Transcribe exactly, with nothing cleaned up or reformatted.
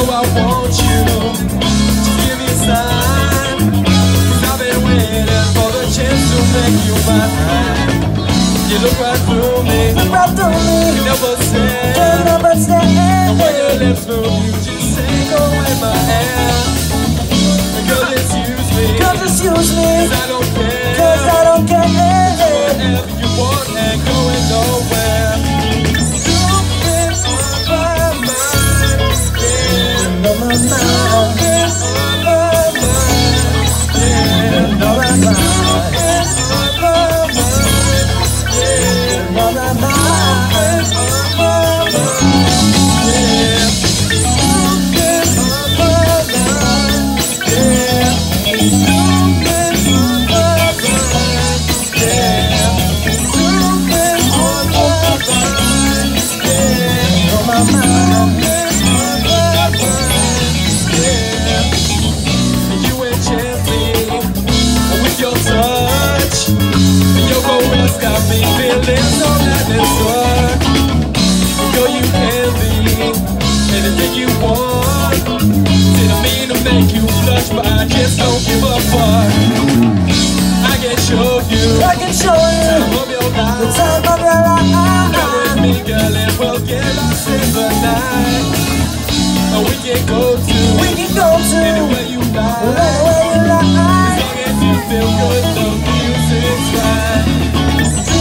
I want you. Just give me a sign, 'cause I've been waiting for the chance to make you mine. You look right through me, look right through me. You never said, you never said. And when your lips move, you just say, go away my hand. Girl, just use me, Girl, just use me, 'cause I don't care, 'cause I don't care. Whatever you want ain't going nowhere. You in my mind, yeah. No, my mind. You in my mind, yeah. No, my mind. You in my mind, yeah. No, my mind. Got me feeling so that it's work. Girl, you can be anything you want. Didn't mean to make you blush, but I just don't give a fuck. I can show you, I can show you time of your life. the time of your life. Come with me, girl, and we'll get lost in the night. Or we can go to, We can go to anywhere you like. anywhere you like. As long as you feel good, the music's right.